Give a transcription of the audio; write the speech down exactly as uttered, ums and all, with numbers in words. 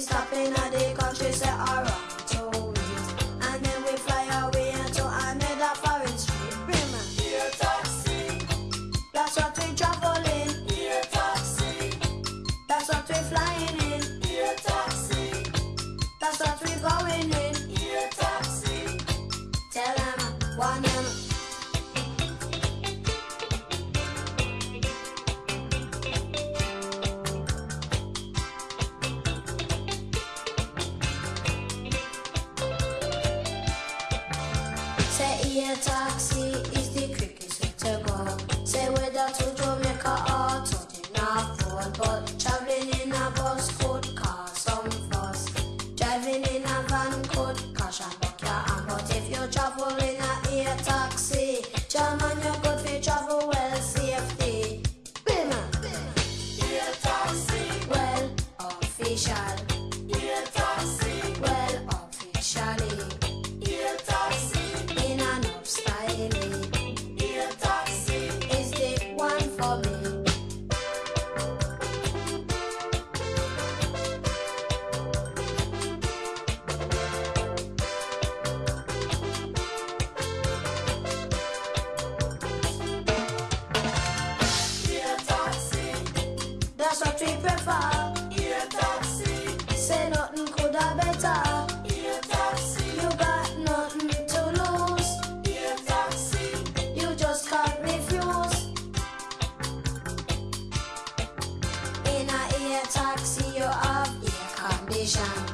stop in a the country, say alright, two wheels. And then we fly away into another foreign street. Remember? Air taxi, That's what we traveling. air taxi, That's what we flying in. air taxi, That's what we going in. air taxi. Tell them, one them. Say air taxi is the quickest way to go. Say whether to Jamaica or to the North Pole, but traveling in a bus could cause some fuss. Driving in a van could crash and buck your arm, but if you travel in a air taxi, German you could fi travel well safety. Bima, Air taxi, well official, air taxi, well officially, air taxi, in enough style. air taxi. Is the one for me. Air taxi, That's what we prefer. air taxi, Say nothing could have better. air taxi, You got nothing to lose. air taxi, You just can't refuse. In a air taxi you have air condition.